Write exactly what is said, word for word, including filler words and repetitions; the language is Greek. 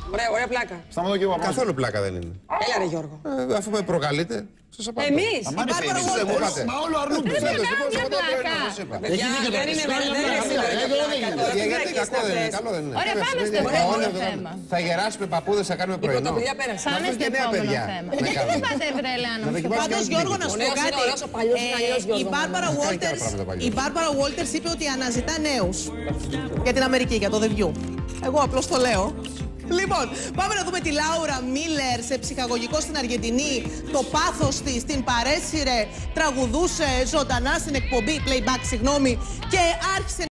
Ωραία, ωραία πλάκα. Σταματώ και εγώ. Καθόλου πλάκα δεν είναι. Έλα ρε Γιώργο. Ε, αφού με προκαλείτε, σας απαντώ. Εμείς. Αμάν είναι Μπάρμπαρα φήμης. Walters. Μα όλο αρνούνται. Φέτος, κάνω λοιπόν, μια Σαββατό πλάκα. πρωί, σας είπα. Παιδιά, Έχει δίκιο δεν το είναι πλάκα. βέβαια, δεν είναι Πλάκα, σήμερα πλάκα, πλάκα δεν τώρα. Για- Τι Γιατί πλάκες κακό θα δεν είναι, πες. καλό δεν είναι. Ωραία, Κοίταξε, πάμε στο παιδιά, επόμενο όλο αυτό θέμα. Θα γεράσουμε παππούδες, θα κάνουμε Η πρωινό. πρωτοβουλία πέρασε. Πάμε Να στο βρουν και νέα επόμενο παιδιά. θέμα. Να Γιατί κάνουμε. δεν πάτε, βρε Ελένα, Να μου στο δοκιμάσουμε Πάντως, και Γιώργο, άλλους να σου Ο πω νέος είναι κάτι. ωραίος, ο παλιός είναι αλλιώς, η Γιώργο. Μπάρμπαρα Κάνει και άλλα Walters, πράγματα παλιός. η Μπάρμπαρα Walters είπε ότι αναζητά νέους για την Αμερική, για το The View. Εγώ απλώς το λέω. Λοιπόν, πάμε να δούμε τη Λάουρα Μίλερ σε ψυχαγωγικό στην Αργεντινή. Το πάθος της την παρέσυρε, τραγουδούσε ζωντανά στην εκπομπή, playback, συγγνώμη, και άρχισε